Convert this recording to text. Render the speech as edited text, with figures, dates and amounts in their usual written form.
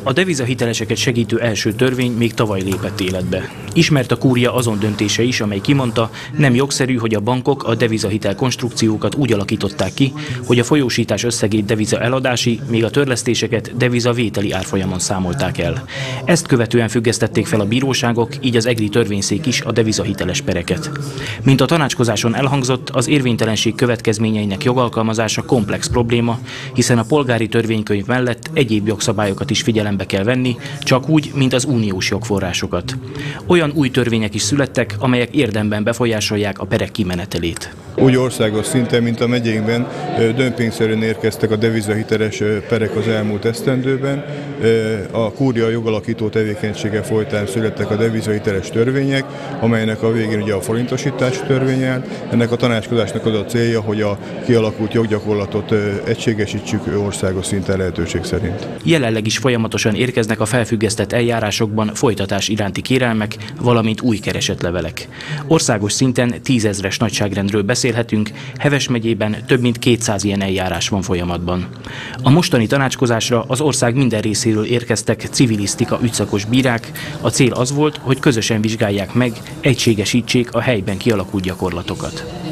A devizahiteleseket segítő első törvény még tavaly lépett életbe. Ismert a kúria azon döntése is, amely kimondta, nem jogszerű, hogy a bankok a devizahitel konstrukciókat úgy alakították ki, hogy a folyósítás összegét deviza eladási, még a törlesztéseket deviza vételi árfolyamon számolták el. Ezt követően függesztették fel a bíróságok, így az EGRI törvényszék is a devizahiteles pereket. Mint a tanácskozáson elhangzott, az érvénytelenség következményeinek jogalkalmazása komplex probléma, hiszen a polgári törvénykönyv mellett egyéb jogszabályokat is figyelembe kell venni, csak úgy, mint az uniós jogforrásokat. Olyan új törvények is születtek, amelyek érdemben befolyásolják a perek kimenetelét. Úgy országos szinten, mint a megyénkben dömpingszerűen érkeztek a devizahiteles perek az elmúlt esztendőben. A kúria jogalakító tevékenysége folytán születtek a devizahiteles törvények, amelynek a végén ugye a forintosítás törvény áll. Ennek a tanácskozásnak az a célja, hogy a kialakult joggyakorlatot egységesítsük országos szinten lehetőség szerint. Jelenleg is folyamatosan érkeznek a felfüggesztett eljárásokban folytatás iránti kérelmek, valamint új keresetlevelek. Országos szinten 10 000-es nagyságrendről beszélhetünk, Heves megyében több mint 200 ilyen eljárás van folyamatban. A mostani tanácskozásra az ország minden részéről érkeztek civilisztika ügyszakos bírák, a cél az volt, hogy közösen vizsgálják meg, egységesítsék a helyben kialakult gyakorlatokat.